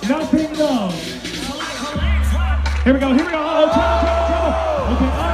Nothing though. Here we go, here we go. Uh-oh, trouble, trouble, trouble. Okay,